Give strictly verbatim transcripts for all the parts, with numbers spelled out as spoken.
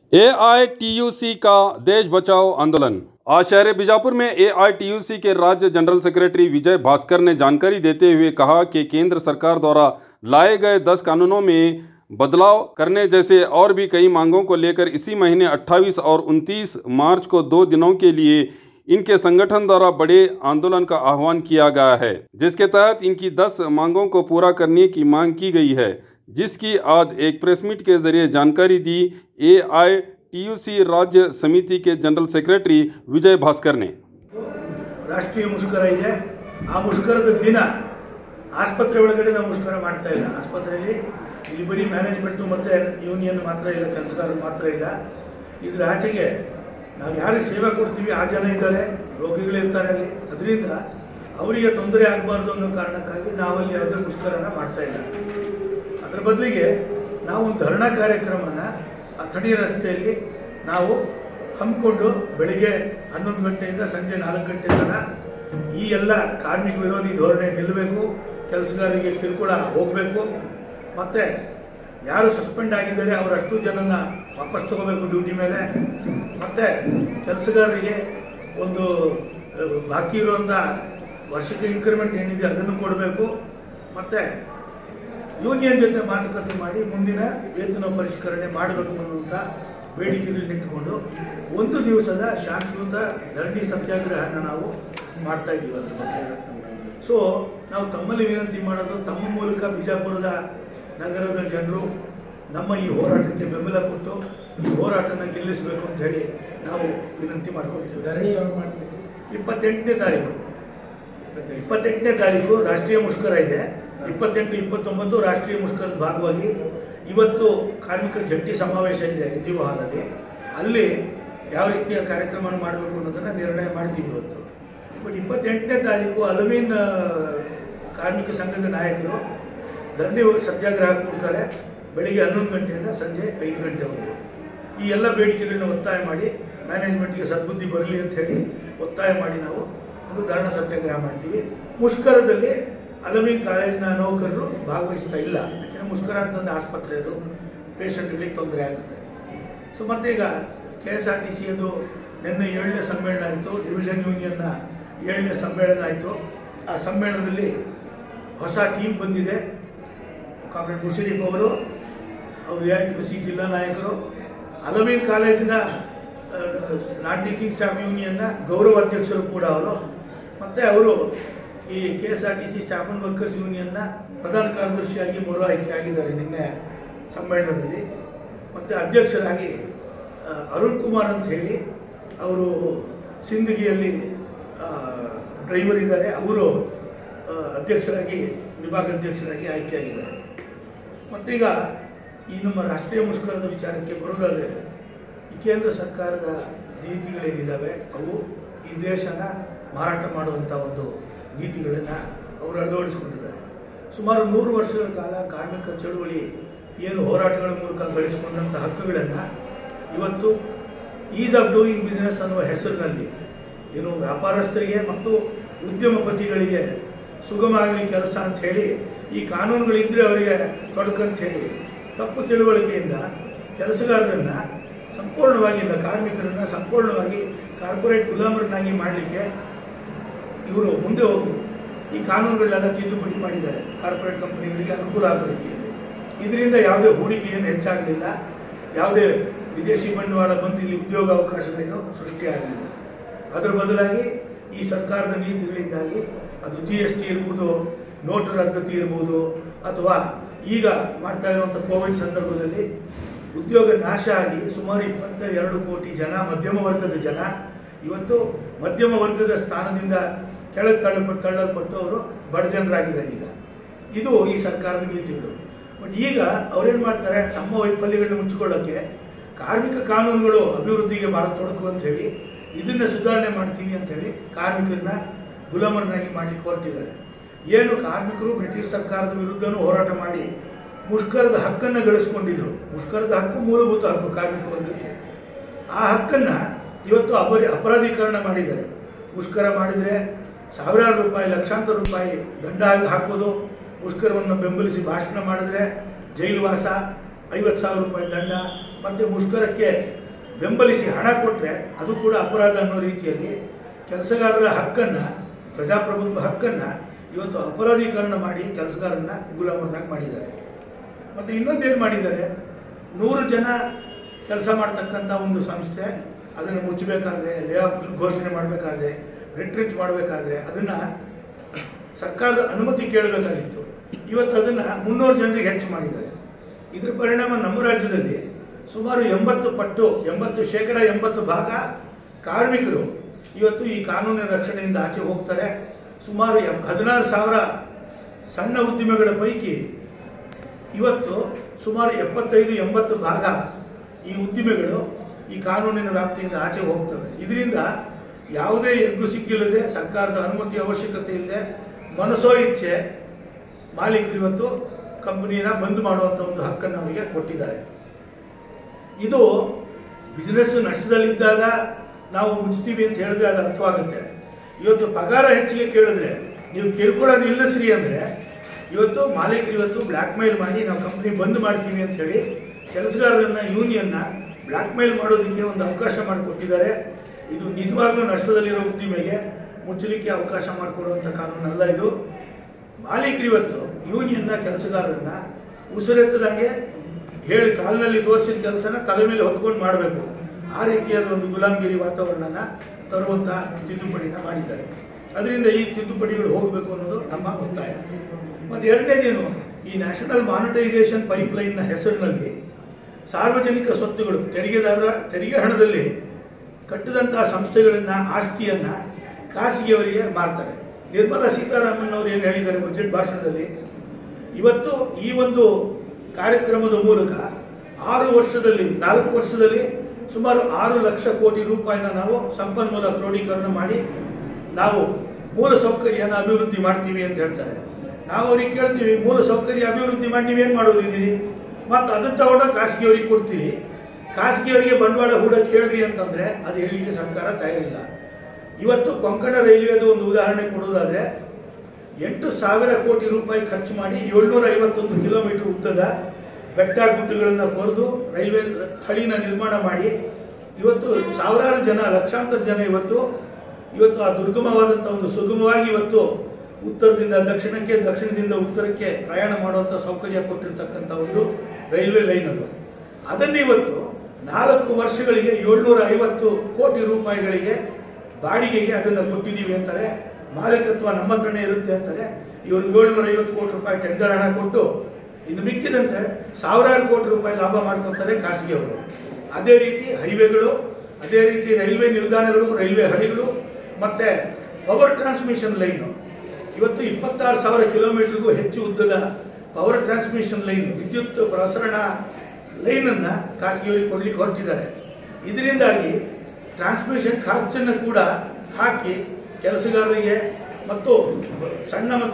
A I T you see का देश बचाओ आंदोलन। आज शहर बीजापुर में ए आई टी यू सी के राज्य जनरल सेक्रेटरी विजय भास्कर ने जानकारी देते हुए कहा कि केंद्र सरकार द्वारा लाए गए दस कानूनों में बदलाव करने जैसे और भी कई मांगों को लेकर इसी महीने अट्ठाईस और उनतीस मार्च को दो दिनों के लिए इनके संगठन द्वारा बड़े आंदोलन का आह्वान किया गया है, जिसके तहत इनकी दस मांगों को पूरा करने की मांग की गई है, जिसकी आज एक प्रेस मीट के जरिए जानकारी दी ए आई टी यू सी राज्य समिति के जनरल सेक्रेटरी विजय भास्कर ने। राष्ट्रीय मुष्कर ಇದೆ ಆ ಮುಷ್ಕರದ ದಿನ ಆಸ್ಪತ್ರೆ ಒಳಗಡೆ ನಾವು ಮುಷ್ಕರ ಮಾಡ್ತಾ ಇಲ್ಲ। ಆಸ್ಪತ್ರೆಯಲ್ಲಿ ಇಲ್ಲಿ ಬರೀ ಮ್ಯಾನೇಜ್ಮೆಂಟ್ ಮತ್ತೆ ಯೂನಿಯನ್ ಮಾತ್ರ ಇಲ್ಲ, ಕೆಲಸಗಾರರು ಮಾತ್ರ ಇಲ್ಲ। ಇದರ ಆಚೆಗೆ ನಾವು ಯಾರಿಗೆ ಸೇವೆ ಕೊಡ್ತೀವಿ ಆ ಜನ ಇದ್ದಾರೆ, ರೋಗಿಗಳು ಇರ್ತಾರೆ ಅಲ್ಲಿ, ಅದರಿಂದ ಅವರಿಗೆ ತೊಂದರೆ ಆಗಬಾರ್ದು ಅನ್ನೋ ಕಾರಣಕ್ಕಾಗಿ ನಾವಲ್ಲಿ ಯಾವುದೇ ಮುಷ್ಕರನ ಮಾಡ್ತಾ ಇಲ್ಲ। ಅದರ ಬದಲಿಗೆ ನಾವು ಒಂದು ಧರಣಾ ಕಾರ್ಯಕ್ರಮನ ಅಥಣಿ ರಸ್ತೆಯಲ್ಲಿ ನಾವು ಹಮ್ಮಿಕೊಂಡು ಬೆಳಿಗ್ಗೆ ಹನ್ನೊಂದು ಗಂಟೆಯಿಂದ ಸಂಜೆ ನಾಲ್ಕು ಗಂಟೆ ತನಕ ಈ ಎಲ್ಲ ಕಾರ್ಮಿಕ ವಿರೋಧಿ ಧೋರಣೆ ನಿಲ್ಲಬೇಕು, ಕೆಲಸಗಾರರಿಗೆ ಕಿರುಕುಳ ಹೋಗಬೇಕು, ಮತ್ತು ಯಾರು ಸಸ್ಪೆಂಡ್ ಆಗಿದ್ದಾರೆ ಅವರಷ್ಟು ಜನನ ವಾಪಸ್ ತಗೋಬೇಕು ಡ್ಯೂಟಿ ಮೇಲೆ, ಮತ್ತು ಕೆಲಸಗಾರರಿಗೆ ಒಂದು ಬಾಕಿ ಇರುವಂಥ ವರ್ಷಕ್ಕೆ ಇನ್ಕ್ರಿಮೆಂಟ್ ಏನಿದೆ ಅದನ್ನು ಕೊಡಬೇಕು, ಮತ್ತು ಯೂನಿಯನ್ ಜೊತೆ ಮಾತುಕತೆ ಮಾಡಿ ಮುಂದಿನ ವೇತನ ಪರಿಷ್ಕರಣೆ ಮಾಡಬೇಕು ಅನ್ನುವಂಥ ಬೇಡಿಕೆಗಳನ್ನಿಟ್ಟುಕೊಂಡು ಒಂದು ದಿವಸದ ಶಾಂತಿಯುತ ಧರಣಿ ಸತ್ಯಾಗ್ರಹನ ನಾವು ಮಾಡ್ತಾ ಇದ್ದೀವಿ ಅದ್ರ ಬಗ್ಗೆ। ಸೊ ನಾವು ತಮ್ಮಲ್ಲಿ ವಿನಂತಿ ಮಾಡೋದು, ತಮ್ಮ ಮೂಲಕ ಬಿಜಾಪುರದ ನಗರದ ಜನರು ನಮ್ಮ ಈ ಹೋರಾಟಕ್ಕೆ ಬೆಂಬಲ ಕೊಟ್ಟು ಈ ಹೋರಾಟನ ಗೆಲ್ಲಿಸಬೇಕು ಅಂತ ಹೇಳಿ ನಾವು ವಿನಂತಿ ಮಾಡ್ಕೊಳ್ತೀವಿ। ಧರಣಿ ಯಾವಾಗ ಮಾಡ್ತೀವಿ? ಇಪ್ಪತ್ತೆಂಟನೇ ತಾರೀಕು ಇಪ್ಪತ್ತೆಂಟನೇ ತಾರೀಕು ರಾಷ್ಟ್ರೀಯ ಮುಷ್ಕರ ಇದೆ। ಇಪ್ಪತ್ತೆಂಟು ಇಪ್ಪತ್ತೊಂಬತ್ತು ರಾಷ್ಟ್ರೀಯ ಮುಷ್ಕರದ ಭಾಗವಾಗಿ ಇವತ್ತು ಕಾರ್ಮಿಕ ಜಂಟಿ ಸಮಾವೇಶ ಇದೆ ಎನ್ ಜಿ ಒ ಹಾಲಲ್ಲಿ, ಅಲ್ಲಿ ಯಾವ ರೀತಿಯ ಕಾರ್ಯಕ್ರಮ ಮಾಡಬೇಕು ಅನ್ನೋದನ್ನು ನಿರ್ಣಯ ಮಾಡ್ತೀವಿ ಇವತ್ತು। ಬಟ್ ಇಪ್ಪತ್ತೆಂಟನೇ ತಾರೀಕು ಅಲಮೀನ್ ಕಾರ್ಮಿಕ ಸಂಘದ ನಾಯಕರು ಧರಣಿ ಸತ್ಯಾಗ್ರಹ ಕೂಡ್ತಾರೆ ಬೆಳಿಗ್ಗೆ ಹನ್ನೊಂದು ಗಂಟೆಯಿಂದ ಸಂಜೆ ಐದು ಗಂಟೆವರೆಗೂ। ಈ ಎಲ್ಲ ಬೇಡಿಕೆಗಳನ್ನ ಒತ್ತಾಯ ಮಾಡಿ ಮ್ಯಾನೇಜ್ಮೆಂಟ್ಗೆ ಸದ್ಬುದ್ಧಿ ಬರಲಿ ಅಂತ ಹೇಳಿ ಒತ್ತಾಯ ಮಾಡಿ ನಾವು ಒಂದು ಧರಣಿ ಸತ್ಯಾಗ್ರಹ ಮಾಡ್ತೀವಿ। ಮುಷ್ಕರದಲ್ಲಿ ಅಲಮೀನ್ ಕಾಲೇಜಿನ ನೌಕರರು ಭಾಗವಹಿಸ್ತಾ ಇಲ್ಲ, ಯಾಕೆಂದರೆ ಮುಷ್ಕರ ಅಂತಂದು ಆಸ್ಪತ್ರೆ ಅದು ಪೇಷಂಟ್ಗಳಿಗೆ ತೊಂದರೆ ಆಗುತ್ತೆ। ಸೊ ಮತ್ತೆ ಈಗ ಕೆ ಎಸ್ ಆರ್ ಟಿ ಸಿಯದು ನಿನ್ನೆ ಏಳನೇ ಸಮ್ಮೇಳನ ಆಯಿತು, ಡಿವಿಷನ್ ಯೂನಿಯನ್ನ ಏಳನೇ ಸಮ್ಮೇಳನ ಆಯಿತು। ಆ ಸಮ್ಮೇಳನದಲ್ಲಿ ಹೊಸ ಟೀಮ್ ಬಂದಿದೆ, ಕಾಮ್ರೇಡ್ ಮುಷರೀಫ್ ಅವರು, ಅವರು A I T U C ಜಿಲ್ಲಾ ನಾಯಕರು, ಅಲಮೀನ್ ಕಾಲೇಜಿನ ನಾನ್ ಟೀಚಿಂಗ್ ಸ್ಟಾಫ್ ಯೂನಿಯನ್ನ ಗೌರವ ಅಧ್ಯಕ್ಷರು ಕೂಡ ಅವರು, ಮತ್ತು ಅವರು ಈ K S R T C staff and workers ಯೂನಿಯನ್ನ ಪ್ರಧಾನ ಕಾರ್ಯದರ್ಶಿಯಾಗಿ ಮರು ಆಯ್ಕೆ ಆಗಿದ್ದಾರೆ ನಿನ್ನೆ ಸಮ್ಮೇಳನದಲ್ಲಿ। ಮತ್ತು ಅಧ್ಯಕ್ಷರಾಗಿ ಅರುಣ್ ಕುಮಾರ್ ಅಂತ ಹೇಳಿ ಅವರು ಸಿಂದಗಿಯಲ್ಲಿ ಡ್ರೈವರ್ ಇದ್ದಾರೆ, ಅವರು ಅಧ್ಯಕ್ಷರಾಗಿ ವಿಭಾಗಾಧ್ಯಕ್ಷರಾಗಿ ಆಯ್ಕೆಯಾಗಿದ್ದಾರೆ। ಮತ್ತೀಗ ಈ ನಮ್ಮ ರಾಷ್ಟ್ರೀಯ ಮುಷ್ಕರದ ವಿಚಾರಕ್ಕೆ ಬರೋದಾದರೆ, ಈ ಕೇಂದ್ರ ಸರ್ಕಾರದ ನೀತಿಗಳೇನಿದ್ದಾವೆ ಅವು ಈ ದೇಶನ ಮಾರಾಟ ಮಾಡುವಂಥ ಒಂದು ನೀತಿಗಳನ್ನು ಅವರು ಅಳವಡಿಸಿಕೊಂಡಿದ್ದಾರೆ। ಸುಮಾರು ನೂರು ವರ್ಷಗಳ ಕಾಲ ಕಾರ್ಮಿಕ ಚಳುವಳಿ ಏನು ಹೋರಾಟಗಳ ಮೂಲಕ ಗಳಿಸಿಕೊಂಡಂಥ ಹಕ್ಕುಗಳನ್ನು ಇವತ್ತು ಈಸ್ ಆಫ್ ಡೂಯಿಂಗ್ ಬಿಸ್ನೆಸ್ ಅನ್ನುವ ಹೆಸರಿನಲ್ಲಿ ಏನು ವ್ಯಾಪಾರಸ್ಥರಿಗೆ ಮತ್ತು ಉದ್ಯಮಪತಿಗಳಿಗೆ ಸುಗಮ ಆಗಲಿ ಕೆಲಸ ಅಂತ ಹೇಳಿ ಈ ಕಾನೂನುಗಳಿದ್ದರೆ ಅವರಿಗೆ ತೊಡಕಂತ ಹೇಳಿ ತಪ್ಪು ತಿಳುವಳಿಕೆಯಿಂದ ಕೆಲಸಗಾರರನ್ನು ಸಂಪೂರ್ಣವಾಗಿ ಕಾರ್ಮಿಕರನ್ನು ಸಂಪೂರ್ಣವಾಗಿ ಕಾರ್ಪೊರೇಟ್ ಗುಲಾಮರನ್ನಾಗಿ ಮಾಡಲಿಕ್ಕೆ ಇವರು ಮುಂದೆ ಹೋಗಿ ಈ ಕಾನೂನುಗಳನ್ನೆಲ್ಲ ತಿದ್ದುಪಡಿ ಮಾಡಿದ್ದಾರೆ ಕಾರ್ಪೊರೇಟ್ ಕಂಪನಿಗಳಿಗೆ ಅನುಕೂಲ ಆಗೋ ರೀತಿಯಲ್ಲಿ। ಇದರಿಂದ ಯಾವುದೇ ಹೂಡಿಕೆಯನ್ನು ಹೆಚ್ಚಾಗಲಿಲ್ಲ, ಯಾವುದೇ ವಿದೇಶಿ ಬಂಡವಾಳ ಬಂದು ಇಲ್ಲಿ ಉದ್ಯೋಗಾವಕಾಶಗಳೇನು ಸೃಷ್ಟಿಯಾಗಲಿಲ್ಲ। ಅದರ ಬದಲಾಗಿ ಈ ಸರ್ಕಾರದ ನೀತಿಗಳಿಂದಾಗಿ ಅದು ಜಿ ಎಸ್ ಟಿ ಇರ್ಬೋದು, ನೋಟು ರದ್ದತಿ ಇರ್ಬೋದು, ಅಥವಾ ಈಗ ಮಾಡ್ತಾ ಇರುವಂಥ ಕೋವಿಡ್ ಸಂದರ್ಭದಲ್ಲಿ ಉದ್ಯೋಗ ನಾಶ ಆಗಿ ಸುಮಾರು ಇಪ್ಪತ್ತ ಎರಡು ಕೋಟಿ ಜನ ಮಧ್ಯಮ ವರ್ಗದ ಜನ ಇವತ್ತು ಮಧ್ಯಮ ವರ್ಗದ ಸ್ಥಾನದಿಂದ ಕೆಳಗೆ ತಳ್ಳಪಟ್ಟು ತಳ್ಳಲ್ಪಟ್ಟು ಅವರು ಬಡ ಜನರಾಗಿದ್ದಾರೆ ಈಗ। ಇದು ಈ ಸರ್ಕಾರದ ನೀತಿಗಳು। ಬಟ್ ಈಗ ಅವರೇನು ಮಾಡ್ತಾರೆ, ತಮ್ಮ ವೈಫಲ್ಯಗಳನ್ನ ಮುಚ್ಚಿಕೊಳ್ಳೋಕ್ಕೆ ಕಾರ್ಮಿಕ ಕಾನೂನುಗಳು ಅಭಿವೃದ್ಧಿಗೆ ಭಾಳ ತೊಡಕು ಅಂತ ಹೇಳಿ ಇದನ್ನು ಸುಧಾರಣೆ ಮಾಡ್ತೀವಿ ಅಂತ ಹೇಳಿ ಕಾರ್ಮಿಕರನ್ನ ಗುಲಾಮರನ್ನಾಗಿ ಮಾಡಲಿಕ್ಕೆ ಹೊರಟಿದ್ದಾರೆ। ಏನು ಕಾರ್ಮಿಕರು ಬ್ರಿಟಿಷ್ ಸರ್ಕಾರದ ವಿರುದ್ಧನೂ ಹೋರಾಟ ಮಾಡಿ ಮುಷ್ಕರದ ಹಕ್ಕನ್ನು ಗಳಿಸ್ಕೊಂಡಿದ್ರು, ಮುಷ್ಕರದ ಹಕ್ಕು ಮೂಲಭೂತ ಹಕ್ಕು ಕಾರ್ಮಿಕ ವರ್ಗಕ್ಕೆ, ಆ ಹಕ್ಕನ್ನು ಇವತ್ತು ಅಪರಿ ಅಪರಾಧೀಕರಣ ಮಾಡಿದ್ದಾರೆ। ಮುಷ್ಕರ ಮಾಡಿದರೆ ಸಾವಿರಾರು ರೂಪಾಯಿ ಲಕ್ಷಾಂತರ ರೂಪಾಯಿ ದಂಡ ಹಾಕೋದು, ಮುಷ್ಕರವನ್ನು ಬೆಂಬಲಿಸಿ ಭಾಷಣ ಮಾಡಿದ್ರೆ ಜೈಲುವಾಸ, ಐವತ್ತು ಸಾವಿರ ರೂಪಾಯಿ ದಂಡ, ಮತ್ತು ಮುಷ್ಕರಕ್ಕೆ ಬೆಂಬಲಿಸಿ ಹಣ ಕೊಟ್ಟರೆ ಅದು ಕೂಡ ಅಪರಾಧ ಅನ್ನೋ ರೀತಿಯಲ್ಲಿ ಕೆಲಸಗಾರರ ಹಕ್ಕನ್ನು, ಪ್ರಜಾಪ್ರಭುತ್ವ ಹಕ್ಕನ್ನು ಇವತ್ತು ಅಪರಾಧೀಕರಣ ಮಾಡಿ ಕೆಲಸಗಾರರನ್ನ ಗುಲಾಮರನ್ನಾಗಿ ಮಾಡಿದ್ದಾರೆ. ಮತ್ತು ಇನ್ನೊಂದೇನು ಮಾಡಿದ್ದಾರೆ, ನೂರು ಜನ ಕೆಲಸ ಮಾಡ್ತಕ್ಕಂಥ ಒಂದು ಸಂಸ್ಥೆ ಅದನ್ನು ಮುಚ್ಚಬೇಕಾದ್ರೆ, ಲೇ ಆಫ್ ಘೋಷಣೆ ಮಾಡಬೇಕಾದ್ರೆ, ರಿಟ್ರೀಚ್ ಮಾಡಬೇಕಾದ್ರೆ ಅದನ್ನು ಸರ್ಕಾರದ ಅನುಮತಿ ಕೇಳಬೇಕಾಗಿತ್ತು. ಇವತ್ತು ಅದನ್ನು ಮುನ್ನೂರು ಜನರಿಗೆ ಹೆಚ್ಚು ಮಾಡಿದ್ದಾರೆ. ಇದರ ಪರಿಣಾಮ ನಮ್ಮ ರಾಜ್ಯದಲ್ಲಿ ಸುಮಾರು ಎಂಬತ್ತು ಪಟ್ಟು ಎಂಬತ್ತು ಶೇಕಡ ಎಂಬತ್ತು ಭಾಗ ಕಾರ್ಮಿಕರು ಇವತ್ತು ಈ ಕಾನೂನಿನ ರಕ್ಷಣೆಯಿಂದ ಆಚೆ ಹೋಗ್ತಾರೆ. ಸುಮಾರು ಹದಿನಾರು ಸಾವಿರ ಸಣ್ಣ ಉದ್ದಿಮೆಗಳ ಪೈಕಿ ಇವತ್ತು ಸುಮಾರು ಎಪ್ಪತ್ತೈದು ಎಂಬತ್ತು ಭಾಗ ಈ ಉದ್ದಿಮೆಗಳು ಈ ಕಾನೂನಿನ ವ್ಯಾಪ್ತಿಯಿಂದ ಆಚೆ ಹೋಗ್ತವೆ. ಇದರಿಂದ ಯಾವುದೇ ಎಗ್ಗು ಸಿಕ್ಕಿಲ್ಲದೆ, ಸರ್ಕಾರದ ಅನುಮತಿ ಅವಶ್ಯಕತೆ ಇಲ್ಲದೆ, ಮನಸೋ ಇಚ್ಛೆ ಮಾಲೀಕರು ಇವತ್ತು ಕಂಪನಿನ ಬಂದ್ ಮಾಡುವಂಥ ಒಂದು ಹಕ್ಕನ್ನು ಅವರಿಗೆ ಕೊಟ್ಟಿದ್ದಾರೆ. ಇದು ಬಿಸ್ನೆಸ್ ನಷ್ಟದಲ್ಲಿದ್ದಾಗ ನಾವು ಮುಚ್ತೀವಿ ಅಂತ ಹೇಳಿದ್ರೆ ಅದು ಅರ್ಥವಾಗುತ್ತೆ. ಇವತ್ತು ಪಗಾರ ಹೆಚ್ಚಿಗೆ ಕೇಳಿದ್ರೆ ನೀವು ಕಿರುಕುಳ ನಿಲ್ಲಿಸ್ರಿ ಅಂದರೆ ಇವತ್ತು ಮಾಲೀಕರು ಇವತ್ತು ಬ್ಲ್ಯಾಕ್ ಮೇಲ್ ಮಾಡಿ ನಾವು ಕಂಪ್ನಿ ಬಂದ್ ಮಾಡ್ತೀವಿ ಅಂತ ಹೇಳಿ ಕೆಲಸಗಾರರನ್ನ, ಯೂನಿಯನ್ನ ಬ್ಲ್ಯಾಕ್ ಮೇಲ್ ಮಾಡೋದಕ್ಕೆ ಒಂದು ಅವಕಾಶ ಮಾಡಿಕೊಟ್ಟಿದ್ದಾರೆ. ಇದು ನಿಜವಾಗ್ಲೂ ನಷ್ಟದಲ್ಲಿರೋ ಉದ್ದಿಮೆಗೆ ಮುಚ್ಚಲಿಕ್ಕೆ ಅವಕಾಶ ಮಾಡಿಕೊಡುವಂಥ ಕಾನೂನಲ್ಲ ಇದು. ಮಾಲೀಕರು ಇವತ್ತು ಯೂನಿಯನ್ನ ಕೆಲಸಗಾರರನ್ನ ಉಸಿರೆತ್ತದಂಗೆ ಹೇಳಿ ಕಾಲಿನಲ್ಲಿ ತೋರಿಸಿದ ಕೆಲಸನ ತಲೆ ಮೇಲೆ ಹೊತ್ಕೊಂಡು ಮಾಡಬೇಕು, ಆ ರೀತಿಯಾದ ಒಂದು ಗುಲಾಮಗಿರಿ ವಾತಾವರಣನ ತರುವಂಥ ತಿದ್ದುಪಡಿನ ಮಾಡಿದ್ದಾರೆ. ಅದರಿಂದ ಈ ತಿದ್ದುಪಡಿಗಳು ಹೋಗಬೇಕು ಅನ್ನೋದು ನಮ್ಮ ಒತ್ತಾಯ. ಮತ್ತು ಎರಡನೇದೇನು, ಈ ನ್ಯಾಷನಲ್ ಮಾನಿಟೈಸೇಷನ್ ಪೈಪ್ಲೈನ್ನ ಹೆಸರಿನಲ್ಲಿ ಸಾರ್ವಜನಿಕ ಸ್ವತ್ತುಗಳು, ತೆರಿಗೆದಾರರ ತೆರಿಗೆ ಹಣದಲ್ಲಿ ಕಟ್ಟಿದಂಥ ಸಂಸ್ಥೆಗಳನ್ನು, ಆಸ್ತಿಯನ್ನು ಖಾಸಗಿಯವರಿಗೆ ಮಾರ್ತಾರೆ. ನಿರ್ಮಲಾ ಸೀತಾರಾಮನ್ ಅವರು ಏನು ಹೇಳಿದ್ದಾರೆ ಬಜೆಟ್ ಭಾಷಣದಲ್ಲಿ, ಇವತ್ತು ಈ ಒಂದು ಕಾರ್ಯಕ್ರಮದ ಮೂಲಕ ಆರು ವರ್ಷದಲ್ಲಿ ನಾಲ್ಕು ವರ್ಷದಲ್ಲಿ ಸುಮಾರು ಆರು ಲಕ್ಷ ಕೋಟಿ ರೂಪಾಯಿನ ನಾವು ಸಂಪನ್ಮೂಲ ಕ್ರೋಢೀಕರಣ ಮಾಡಿ ನಾವು ಮೂಲ ಸೌಕರ್ಯನ ಅಭಿವೃದ್ಧಿ ಮಾಡ್ತೀವಿ ಅಂತ ಹೇಳ್ತಾರೆ. ನಾವು ಅವ್ರಿಗೆ ಕೇಳ್ತೀವಿ, ಮೂಲ ಸೌಕರ್ಯ ಅಭಿವೃದ್ಧಿ ಮಾಡಿ ನೀವೇನು ಮಾಡೋರಿದ್ದೀರಿ, ಮತ್ತು ಅದನ್ನು ತಗೊಂಡೋಗಿ ಖಾಸಗಿಯವ್ರಿಗೆ ಕೊಡ್ತೀರಿ, ಖಾಸಗಿಯವರಿಗೆ ಬಂಡವಾಳ ಹೂಡಕ್ಕೆ ಹೇಳ್ರಿ ಅಂತಂದರೆ ಅದು ಹೇಳಲಿಕ್ಕೆ ಸರ್ಕಾರ ತಯಾರಿಲ್ಲ. ಇವತ್ತು ಕೊಂಕಣ ರೈಲ್ವೆದು ಒಂದು ಉದಾಹರಣೆ ಕೊಡೋದಾದರೆ, ಎಂಟು ಸಾವಿರ ಕೋಟಿ ರೂಪಾಯಿ ಖರ್ಚು ಮಾಡಿ ಏಳ್ನೂರ ಐವತ್ತೊಂದು ಕಿಲೋಮೀಟರ್ ಉದ್ದದ ಬೆಟ್ಟ ಗುಡ್ಡಗಳನ್ನು ಕೊರೆದು ರೈಲ್ವೆ ಹಳಿನ ನಿರ್ಮಾಣ ಮಾಡಿ ಇವತ್ತು ಸಾವಿರಾರು ಜನ, ಲಕ್ಷಾಂತರ ಜನ ಇವತ್ತು ಇವತ್ತು ಆ ದುರ್ಗಮವಾದಂಥ ಒಂದು ಸುಗಮವಾಗಿ ಇವತ್ತು ಉತ್ತರದಿಂದ ದಕ್ಷಿಣಕ್ಕೆ, ದಕ್ಷಿಣದಿಂದ ಉತ್ತರಕ್ಕೆ ಪ್ರಯಾಣ ಮಾಡುವಂಥ ಸೌಕರ್ಯ ಕೊಟ್ಟಿರ್ತಕ್ಕಂಥ ಒಂದು ರೈಲ್ವೆ ಲೈನ್ ಅದು. ಅದನ್ನು ಇವತ್ತು ನಾಲ್ಕು ವರ್ಷಗಳಿಗೆ ಏಳ್ನೂರ ಐವತ್ತು ಕೋಟಿ ರೂಪಾಯಿಗಳಿಗೆ ಬಾಡಿಗೆಗೆ ಅದನ್ನು ಕೊಟ್ಟಿದ್ದೀವಿ ಅಂತಾರೆ. ಮಾಲೀಕತ್ವ ನಮ್ಮ ಹತ್ರನೇ ಇರುತ್ತೆ ಅಂತಾರೆ. ಇವರು ಏಳ್ನೂರ ಐವತ್ತು ಕೋಟಿ ರೂಪಾಯಿ ಟೆಂಡರ್ ಹಣ ಕೊಟ್ಟು ಇನ್ನು ಮಿಕ್ಕಿದಂತೆ ಸಾವಿರಾರು ಕೋಟಿ ರೂಪಾಯಿ ಲಾಭ ಮಾಡ್ಕೊತಾರೆ ಖಾಸಗಿಯವರು. ಅದೇ ರೀತಿ ಹೈವೇಗಳು, ಅದೇ ರೀತಿ ರೈಲ್ವೆ ನಿಲ್ದಾಣಗಳು, ರೈಲ್ವೆ ಹಳಿಗಳು ಮತ್ತು ಪವರ್ ಟ್ರಾನ್ಸ್ಮಿಷನ್ ಲೈನು, ಇವತ್ತು ಇಪ್ಪತ್ತಾರು ಸಾವಿರ ಕಿಲೋಮೀಟರ್ಗೂ ಹೆಚ್ಚು ಉದ್ದದ ಪವರ್ ಟ್ರಾನ್ಸ್ಮಿಷನ್ ಲೈನ್, ವಿದ್ಯುತ್ ಪ್ರಸರಣ ಲೈನನ್ನು ಖಾಸಗಿಯವರಿಗೆ ಕೊಡಲಿಕ್ಕೆ ಹೊರಟಿದ್ದಾರೆ. ಇದರಿಂದಾಗಿ ಟ್ರಾನ್ಸ್ಮಿಷನ್ ಖರ್ಚನ್ನು ಕೂಡ ಹಾಕಿ ಕೆಲಸಗಾರರಿಗೆ ಮತ್ತು ಸಣ್ಣ ಮತ್ತು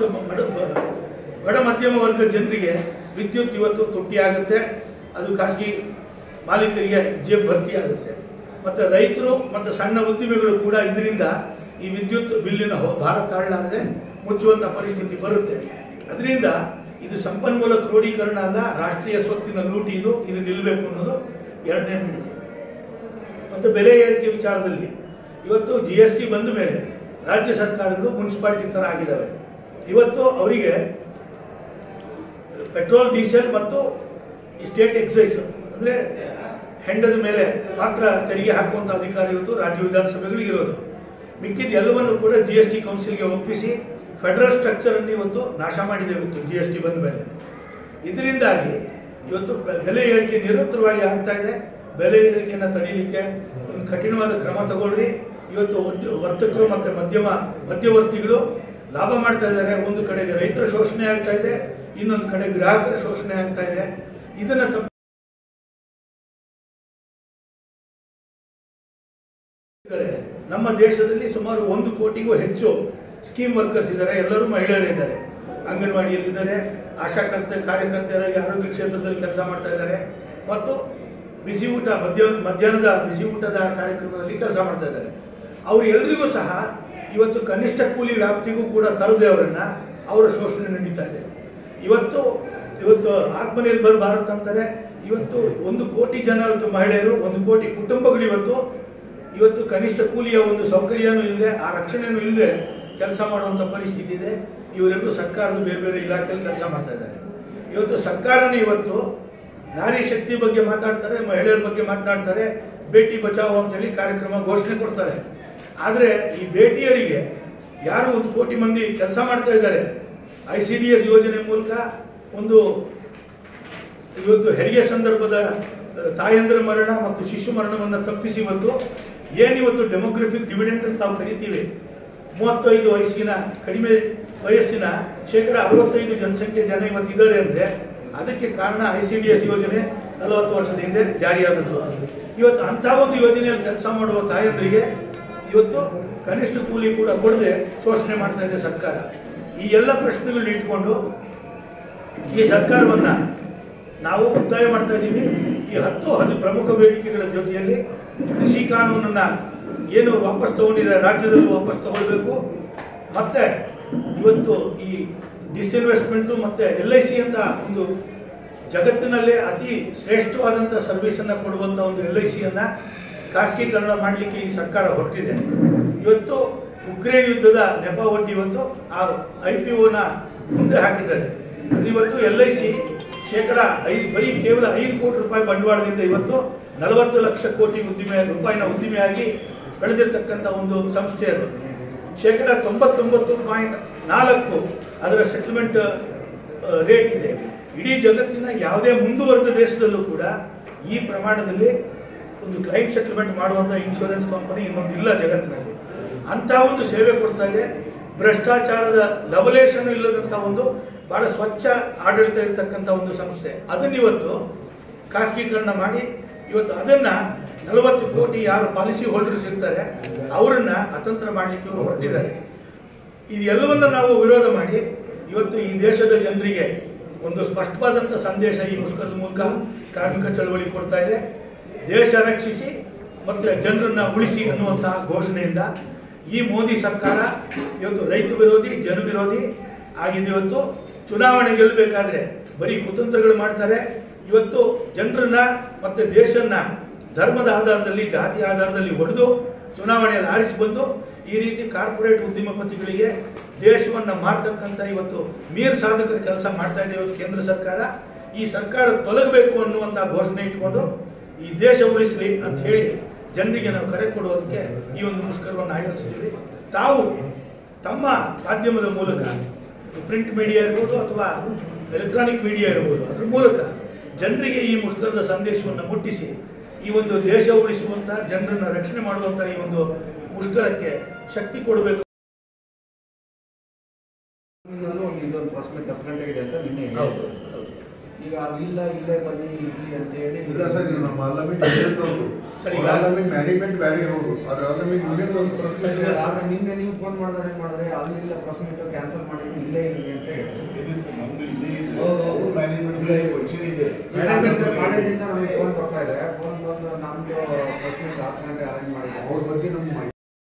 ಬಡ ಮಧ್ಯಮ ವರ್ಗ ಜನರಿಗೆ ವಿದ್ಯುತ್ ಇವತ್ತು ತುಟ್ಟಿಯಾಗುತ್ತೆ. ಅದು ಖಾಸಗಿ ಮಾಲೀಕರಿಗೆ ಜೇಬ್ ಭರ್ತಿ ಆಗುತ್ತೆ. ಮತ್ತು ರೈತರು ಮತ್ತು ಸಣ್ಣ ಉದ್ದಿಮೆಗಳು ಕೂಡ ಇದರಿಂದ ಈ ವಿದ್ಯುತ್ ಬಿಲ್ಲಿನ ಭಾರ ತಾಳಲಾರದೆ ಮುಚ್ಚುವಂಥ ಪರಿಸ್ಥಿತಿ ಬರುತ್ತೆ. ಅದರಿಂದ ಇದು ಸಂಪನ್ಮೂಲ ಕ್ರೋಢೀಕರಣ ಅಲ್ಲ, ರಾಷ್ಟ್ರೀಯ ಸ್ವತ್ತಿನ ಲೂಟಿ. ಇದು ಇದು ನಿಲ್ಲಬೇಕು ಅನ್ನೋದು ಎರಡನೇ ಬೇಡಿಕೆ. ಮತ್ತು ಬೆಲೆ ಏರಿಕೆ ವಿಚಾರದಲ್ಲಿ ಇವತ್ತು ಜಿ ಎಸ್ ಟಿ ಬಂದ ಮೇಲೆ ರಾಜ್ಯ ಸರ್ಕಾರಗಳು ಮುನ್ಸಿಪಾಲಿಟಿ ಥರ ಆಗಿದ್ದಾವೆ. ಇವತ್ತು ಅವರಿಗೆ ಪೆಟ್ರೋಲ್, ಡೀಸೆಲ್ ಮತ್ತು ಸ್ಟೇಟ್ ಎಕ್ಸೈಸ್ ಅಂದರೆ ಹೆಂಡದ ಮೇಲೆ ಮಾತ್ರ ತೆರಿಗೆ ಹಾಕುವಂಥ ಅಧಿಕಾರ ಇವತ್ತು ರಾಜ್ಯ ವಿಧಾನಸಭೆಗಳಿಗೆ ಇರೋದು. ಮಿಕ್ಕಿದ ಎಲ್ಲವನ್ನು ಕೂಡ ಜಿ ಎಸ್ ಟಿ ಕೌನ್ಸಿಲ್ಗೆ ಒಪ್ಪಿಸಿ ಫೆಡರಲ್ ಸ್ಟ್ರಕ್ಚರನ್ನು ಇವತ್ತು ನಾಶ ಮಾಡಿದೆ ಇವತ್ತು ಜಿ ಎಸ್ ಟಿ ಬಂದ ಮೇಲೆ. ಇದರಿಂದಾಗಿ ಇವತ್ತು ಬೆಲೆ ಏರಿಕೆ ನಿರಂತರವಾಗಿ ಆಗ್ತಾ ಇದೆ. ಬೆಲೆ ಏರಿಕೆಯನ್ನು ತಡೀಲಿಕ್ಕೆ ಒಂದು ಕಠಿಣವಾದ ಕ್ರಮ ತಗೊಳ್ರಿ. ಇವತ್ತು ವರ್ತಕರು ಮತ್ತು ಮಧ್ಯಮ ಮಧ್ಯವರ್ತಿಗಳು ಲಾಭ ಮಾಡ್ತಾ ಇದ್ದಾರೆ. ಒಂದು ಕಡೆಗೆ ರೈತರ ಶೋಷಣೆ ಆಗ್ತಾ ಇದೆ, ಇನ್ನೊಂದು ಕಡೆ ಗ್ರಾಹಕರ ಶೋಷಣೆ ಆಗ್ತಾ ಇದೆ. ಇದನ್ನು ತಪ್ಪ ನಮ್ಮ ದೇಶದಲ್ಲಿ ಸುಮಾರು ಒಂದು ಕೋಟಿಗೂ ಹೆಚ್ಚು ಸ್ಕೀಮ್ ವರ್ಕರ್ಸ್ ಇದ್ದಾರೆ. ಎಲ್ಲರೂ ಮಹಿಳೆಯರಿದ್ದಾರೆ. ಅಂಗನವಾಡಿಯಲ್ಲಿದ್ದಾರೆ, ಆಶಾಕರ್ತ ಕಾರ್ಯಕರ್ತೆಯರಾಗಿ ಆರೋಗ್ಯ ಕ್ಷೇತ್ರದಲ್ಲಿ ಕೆಲಸ ಮಾಡ್ತಾ ಇದ್ದಾರೆ ಮತ್ತು ಬಿಸಿ ಊಟ ಮಧ್ಯ ಮಧ್ಯಾಹ್ನದ ಬಿಸಿ ಊಟದ ಕಾರ್ಯಕ್ರಮದಲ್ಲಿ ಕೆಲಸ ಮಾಡ್ತಾ ಇದ್ದಾರೆ. ಅವರು ಎಲ್ರಿಗೂ ಸಹ ಇವತ್ತು ಕನಿಷ್ಠ ಕೂಲಿ ವ್ಯಾಪ್ತಿಗೂ ಕೂಡ ತರದೆ ಅವರನ್ನು ಅವರ ಶೋಷಣೆ ನಡೀತಾ ಇದೆ. ಇವತ್ತು ಇವತ್ತು ಆತ್ಮನಿರ್ಭರ್ ಭಾರತ್ ಅಂತಾರೆ, ಇವತ್ತು ಒಂದು ಕೋಟಿ ಜನ ಇವತ್ತು ಮಹಿಳೆಯರು, ಒಂದು ಕೋಟಿ ಕುಟುಂಬಗಳು ಇವತ್ತು ಇವತ್ತು ಕನಿಷ್ಠ ಕೂಲಿಯ ಒಂದು ಸೌಕರ್ಯನೂ ಇಲ್ಲದೆ, ಆ ರಕ್ಷಣೆಯೂ ಇಲ್ಲದೆ ಕೆಲಸ ಮಾಡುವಂಥ ಪರಿಸ್ಥಿತಿ ಇದೆ. ಇವರೆಲ್ಲರೂ ಸರ್ಕಾರದ ಬೇರೆ ಬೇರೆ ಇಲಾಖೆಯಲ್ಲಿ ಕೆಲಸ ಮಾಡ್ತಾ ಇದ್ದಾರೆ. ಇವತ್ತು ಸರ್ಕಾರನೇ ಇವತ್ತು ನಾರಿ ಶಕ್ತಿ ಬಗ್ಗೆ ಮಾತಾಡ್ತಾರೆ, ಮಹಿಳೆಯರ ಬಗ್ಗೆ ಮಾತನಾಡ್ತಾರೆ, ಬೇಟಿ ಬಚಾವೋ ಅಂತೇಳಿ ಕಾರ್ಯಕ್ರಮ ಘೋಷಣೆ ಕೊಡ್ತಾರೆ. ಆದರೆ ಈ ಬೇಟಿಯರಿಗೆ ಯಾರು ಒಂದು ಕೋಟಿ ಮಂದಿ ಕೆಲಸ ಮಾಡ್ತಾ ಇದ್ದಾರೆ, ಐ ಸಿ ಡಿ ಎಸ್ ಯೋಜನೆ ಮೂಲಕ ಒಂದು ಇವತ್ತು ಹೆರಿಗೆ ಸಂದರ್ಭದ ತಾಯಂದ್ರ ಮರಣ ಮತ್ತು ಶಿಶು ಮರಣವನ್ನು ತಪ್ಪಿಸಿ ಇವತ್ತು ಏನಿವತ್ತು ಡೆಮೋಗ್ರಫಿಕ್ ಡಿವಿಡೆಂಟ್ ಅಂತ ನಾವು ಕರಿತೀವಿ, ಮೂವತ್ತೈದು ವಯಸ್ಸಿನ ಕಡಿಮೆ ವಯಸ್ಸಿನ ಶೇಕಡ ಅರವತ್ತೈದು ಜನಸಂಖ್ಯೆ ಜನ ಇವತ್ತಿದ್ದಾರೆ ಅಂದರೆ ಅದಕ್ಕೆ ಕಾರಣ ಐ ಸಿ ಡಿ ಎಸ್ ಯೋಜನೆ ನಲವತ್ತು ವರ್ಷದ ಹಿಂದೆ ಜಾರಿಯಾದದ್ದು. ಇವತ್ತು ಅಂಥ ಒಂದು ಯೋಜನೆಯಲ್ಲಿ ಕೆಲಸ ಮಾಡುವ ತಾಯಂದರಿಗೆ ಇವತ್ತು ಕನಿಷ್ಠ ಕೂಲಿ ಕೂಡ ಕೊಡದೆ ಶೋಷಣೆ ಮಾಡ್ತಾ ಇದೆ ಸರ್ಕಾರ. ಈ ಎಲ್ಲ ಪ್ರಶ್ನೆಗಳನ್ನ ಇಟ್ಕೊಂಡು ಈ ಸರ್ಕಾರವನ್ನು ನಾವು ಒತ್ತಾಯ ಮಾಡ್ತಾ ಇದ್ದೀವಿ. ಈ ಹತ್ತು ಹತ್ತು ಪ್ರಮುಖ ಬೇಡಿಕೆಗಳ ಜೊತೆಯಲ್ಲಿ ಕೃಷಿ ಕಾನೂನನ್ನು ಏನು ವಾಪಸ್ ತಗೊಂಡಿದ್ದಾರೆ ರಾಜ್ಯದಲ್ಲೂ ವಾಪಸ್ ತಗೊಳ್ಬೇಕು. ಮತ್ತು ಇವತ್ತು ಈ ಡಿಸ್ಇನ್ವೆಸ್ಟ್ಮೆಂಟು ಮತ್ತು ಎಲ್ ಐ ಸಿ ಅಂತ ಒಂದು ಜಗತ್ತಿನಲ್ಲೇ ಅತಿ ಶ್ರೇಷ್ಠವಾದಂಥ ಸರ್ವಿಸನ್ನು ಕೊಡುವಂಥ ಒಂದು ಎಲ್ ಐ ಸಿಯನ್ನು ಖಾಸಗೀಕರಣ ಮಾಡಲಿಕ್ಕೆ ಈ ಸರ್ಕಾರ ಹೊರಟಿದೆ. ಇವತ್ತು ಉಕ್ರೇನ್ ಯುದ್ಧದ ನೆಪ ಒಡ್ಡಿ ಇವತ್ತು ಆ ಐ ಪಿ ಒನ ಮುಂದೆ ಹಾಕಿದ್ದಾರೆ. ಅದು ಇವತ್ತು ಎಲ್ ಐ ಸಿ ಶೇಕಡ ಐದು ಬರೀ ಕೇವಲ ಐದು ಕೋಟಿ ರೂಪಾಯಿ ಬಂಡವಾಳದಿಂದ ಇವತ್ತು ನಲವತ್ತು ಲಕ್ಷ ಕೋಟಿ ಉದ್ದಿಮೆ ರೂಪಾಯಿನ ಉದ್ದಿಮೆಯಾಗಿ ಬೆಳೆದಿರ್ತಕ್ಕಂಥ ಒಂದು ಸಂಸ್ಥೆ. ಅದು ಶೇಕಡ ತೊಂಬತ್ತೊಂಬತ್ತು ಪಾಯಿಂಟ್ ನಾಲ್ಕು ಅದರ ಸೆಟಲ್ಮೆಂಟ್ ರೇಟ್ ಇದೆ. ಇಡೀ ಜಗತ್ತಿನ ಯಾವುದೇ ಮುಂದುವರೆದ ದೇಶದಲ್ಲೂ ಕೂಡ ಈ ಪ್ರಮಾಣದಲ್ಲಿ ಒಂದು ಕ್ಲೈಮ್ ಸೆಟಲ್ಮೆಂಟ್ ಮಾಡುವಂಥ ಇನ್ಶೂರೆನ್ಸ್ ಕಂಪನಿ ಇನ್ನೊಂದು ಇಲ್ಲ ಜಗತ್ತಿನಲ್ಲಿ. ಅಂಥ ಒಂದು ಸೇವೆ ಕೊಡ್ತಾ ಇದೆ. ಭ್ರಷ್ಟಾಚಾರದ ಲವಲೇಶನು ಇಲ್ಲದಂಥ ಒಂದು ಬಹಳ ಸ್ವಚ್ಛ ಆಡಳಿತ ಇರತಕ್ಕಂಥ ಒಂದು ಸಂಸ್ಥೆ. ಅದನ್ನು ಇವತ್ತು ಖಾಸಗೀಕರಣ ಮಾಡಿ ಇವತ್ತು ಅದನ್ನು ನಲವತ್ತು ಕೋಟಿ ಯಾರು ಪಾಲಿಸಿ ಹೋಲ್ಡರ್ಸ್ ಇರ್ತಾರೆ ಅವರನ್ನು ಅತಂತ್ರ ಮಾಡಲಿಕ್ಕೆ ಇವರು ಹೊರಟಿದ್ದಾರೆ. ಇದೆಲ್ಲವನ್ನು ನಾವು ವಿರೋಧ ಮಾಡಿ ಇವತ್ತು ಈ ದೇಶದ ಜನರಿಗೆ ಒಂದು ಸ್ಪಷ್ಟವಾದಂಥ ಸಂದೇಶ ಈ ಮುಷ್ಕರದ ಮೂಲಕ ಕಾರ್ಮಿಕ ಚಳವಳಿ ಕೊಡ್ತಾ ಇದೆ. ದೇಶ ರಕ್ಷಿಸಿ ಮತ್ತು ಜನರನ್ನು ಉಳಿಸಿ ಅನ್ನುವಂತಹ ಘೋಷಣೆಯಿಂದ ಈ ಮೋದಿ ಸರ್ಕಾರ ಇವತ್ತು ರೈತ ವಿರೋಧಿ, ಜನ ವಿರೋಧಿ ಆಗಿದೆ. ಇವತ್ತು ಚುನಾವಣೆ ಗೆಲ್ಲಬೇಕಾದ್ರೆ ಬರೀ ಕುತಂತ್ರಗಳು ಮಾಡ್ತಾರೆ. ಇವತ್ತು ಜನರನ್ನ ಮತ್ತು ದೇಶನ್ನ ಧರ್ಮದ ಆಧಾರದಲ್ಲಿ, ಜಾತಿ ಆಧಾರದಲ್ಲಿ ಹೊಡೆದು ಚುನಾವಣೆಯಲ್ಲಿ ಆರಿಸಿ ಬಂದು ಈ ರೀತಿ ಕಾರ್ಪೊರೇಟ್ ಉದ್ಯಮಪತಿಗಳಿಗೆ ದೇಶವನ್ನು ಮಾರ್ತಕ್ಕಂಥ ಇವತ್ತು ಮೀರ್ ಸಾಧಕರ ಕೆಲಸ ಮಾಡ್ತಾ ಇದೆ ಇವತ್ತು ಕೇಂದ್ರ ಸರ್ಕಾರ. ಈ ಸರ್ಕಾರ ತೊಲಗಬೇಕು ಅನ್ನುವಂಥ ಘೋಷಣೆ ಇಟ್ಕೊಂಡು ಈ ದೇಶ ಉಳಿಸಲಿ ಅಂತ ಹೇಳಿ ಜನರಿಗೆ ನಾವು ಕರೆ ಕೊಡುವುದಕ್ಕೆ ಈ ಒಂದು ಮುಷ್ಕರವನ್ನು ಆಯೋಜಿಸಿದ್ದೀವಿ. ತಾವು ತಮ್ಮ ಮಾಧ್ಯಮದ ಮೂಲಕ, ಪ್ರಿಂಟ್ ಮೀಡಿಯಾ ಇರ್ಬೋದು ಅಥವಾ ಎಲೆಕ್ಟ್ರಾನಿಕ್ ಮೀಡಿಯಾ ಇರ್ಬೋದು, ಅದ್ರ ಮೂಲಕ ಜನರಿಗೆ ಈ ಮುಷ್ಕರದ ಸಂದೇಶವನ್ನು ಮುಟ್ಟಿಸಿ ಈ ಒಂದು ದೇಶ ಉಳಿಸುವಂಥ, ಜನರನ್ನು ರಕ್ಷಣೆ ಮಾಡುವಂಥ ಈ ಒಂದು ಮುಷ್ಕರಕ್ಕೆ ಶಕ್ತಿ ಕೊಡಬೇಕು. ಈಗ ಇಲ್ಲ ಇಲ್ಲೇ ಬನ್ನಿ ಇಲ್ಲಿ ಅಂತ ಹೇಳಿ ಇಲ್ಲ ಸರ್, ಇದು ನಮ್ಮ ಪಾರ್ಲಿಮೆಂಟ್ ಪಾರ್ಲಿಮೆಂಟ್ ಮ್ಯಾನೇಜ್ಮೆಂಟ್ ಬೇರೆ ಇರೋದು ಅದ್ರ ಪಾರ್ಲಿಮೆಂಟ್ ಯೂನಿಯನ್ ಒಂದು ಪ್ರೊಸೆಸ್. ನಿನ್ನೆ ನೀವು ಫೋನ್ ಮಾಡಿದ್ರೆ ಏನು ಮಾಡಿದ್ರೆ ಅಲ್ಲಿ ಇಲ್ಲ ಪ್ರೆಸ್ ಮೀಟ್ ಕ್ಯಾನ್ಸಲ್ ಮಾಡಿಟ್ಟು ಇಲ್ಲೇ ಇರಲಿ ಅಂತ ಹೇಳಿ ನಮ್ದು ಇಲ್ಲೇ ಇದೆ, ಮ್ಯಾನೇಜ್ಮೆಂಟ್ ಫಂಕ್ಷನ್ ಇದೆ. ಕಾಲೇಜಿಂದ ನಮಗೆ ಫೋನ್ ಬರ್ತಾ ಇದೆ. ಫೋನ್ ಬಂದು ನಮ್ದು ಪ್ರೆಸ್ ಮೀಟ್ ಹತ್ತು ಗಂಟೆ ಅರೇಂಜ್ ಮಾಡಿದ್ದಾರೆ. ಅವ್ರ ಬಗ್ಗೆ ನಮ್ಮ